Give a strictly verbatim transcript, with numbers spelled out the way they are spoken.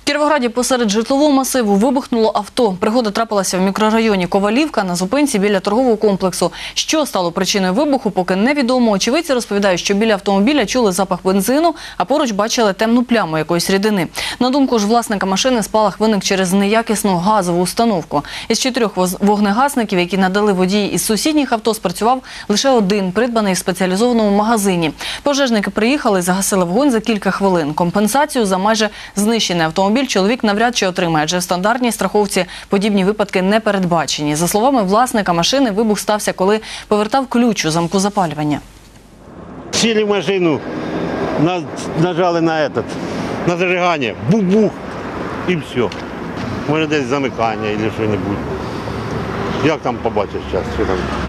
В Кіровограді посеред житлового масиву вибухнуло авто. Пригода трапилася в мікрорайоні Ковалівка на зупинці біля торгового комплексу. Що стало причиною вибуху, поки невідомо. Очевидці розповідають, що біля автомобіля чули запах бензину, а поруч бачили темну пляму якоїсь рідини. На думку ж власника машини, спалах виник через неякісну газову установку. Із чотирьох вогнегасників, які надали водії із сусідніх авто, спрацював лише один, придбаний в спеціалізованому магазині. Пожежники приїхали і загасили вогонь за кілька хвилин. Компенсацію за майже знищений автомобіль чоловік навряд чи отримає, адже в стандартній страховці подібні випадки не передбачені. За словами власника машини, вибух стався, коли повертав ключ у замку запалювання. Сіли в машину, нажали на, этот, на зажигання, бух-бух, і все. Може десь замикання або щось. Як там побачиш зараз, що там?